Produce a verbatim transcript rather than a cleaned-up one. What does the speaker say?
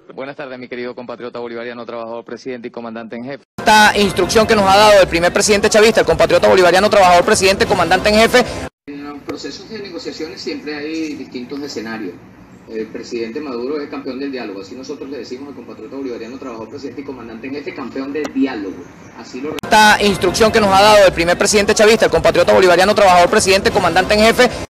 Buenas tardes, mi querido compatriota bolivariano, trabajador, presidente y comandante en jefe. Esta instrucción que nos ha dado el primer presidente chavista, el compatriota bolivariano, trabajador, presidente, comandante en jefe. En los procesos de negociaciones siempre hay distintos escenarios. El presidente Maduro es campeón del diálogo, así nosotros le decimos al compatriota bolivariano, trabajador, presidente y comandante en jefe, campeón del diálogo. Así lo... Esta instrucción que nos ha dado el primer presidente chavista, el compatriota bolivariano, trabajador, presidente, comandante en jefe.